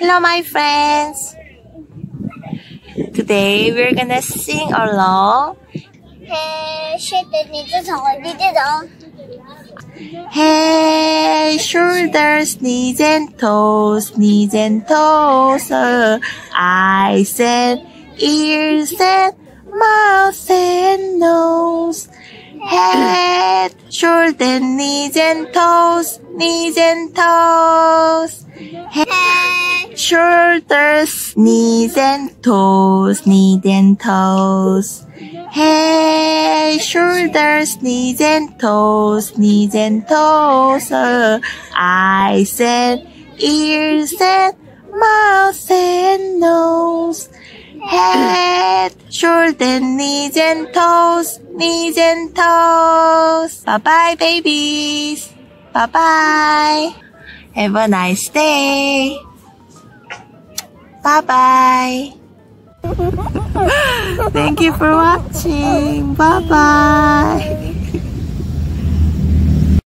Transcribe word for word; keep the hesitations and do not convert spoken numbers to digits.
Hello, my friends. Today we're gonna sing along. Hey, Head, shoulders, knees and toes, knees and toes, uh, eyes and ears and mouth and nose. Head, shoulders, knees and toes, knees and toes. Head, shoulders, knees and toes, knees and toes. Head, shoulders, knees and toes, knees and toes, uh, eyes and ears and mouth and nose. Head, shoulders, knees and toes, knees and toes. Bye-bye, babies. Bye-bye. Have a nice day. Bye-bye. Thank you for watching. Bye-bye.